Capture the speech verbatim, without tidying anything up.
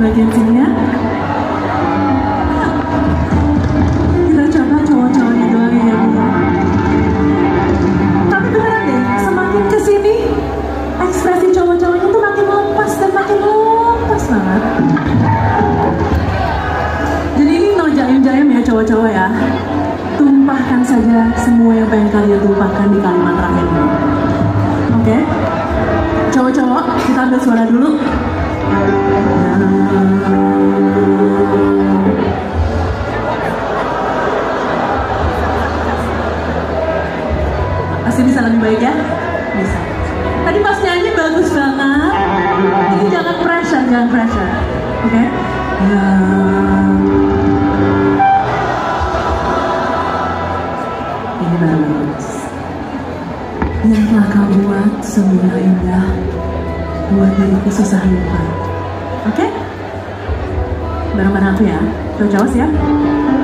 bagian sininya. Kita coba cowok-cowoknya doang ya. Tapi beneran deh, semakin kesini ekspresi cowok-cowoknya tuh makin lepas dan makin lepas banget. Jadi ini no jaim-jaim ya cowok-cowok ya. Tumpahkan saja semua yang pengen kalian tumpahkan di kalimat terakhir ini. Oke? Okay? Cowok-cowok, kita ambil suara dulu. Masih bisa lebih baik ya? Bisa. Tadi pas nyanyi bagus banget. Ini jangan pressure, jangan pressure. Oke? Okay? Ya. Ini baru bagus. Yang telah kau buat semua indah, buat diriku susah lupa. Oke? Okay? Bareng-bareng aku ya. Cowok-cowok siap?